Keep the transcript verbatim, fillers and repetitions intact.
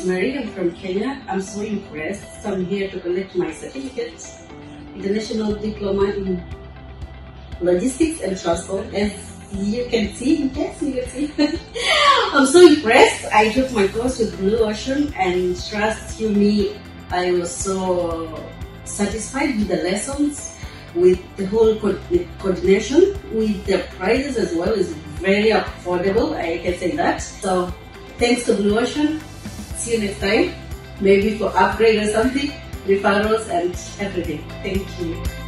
is Mary. I'm from Kenya. I'm so impressed. So I'm here to collect my certificate, International Diploma in Logistics and Transport. As you can see, yes, you can see. I'm so impressed. I took my course with Blue Ocean, and trust you me, I was so satisfied with the lessons, with the whole co coordination, with the prices as well. Is very affordable, I can say that. So thanks to Blue Ocean. See you next time, maybe for upgrade or something, referrals and everything. Thank you.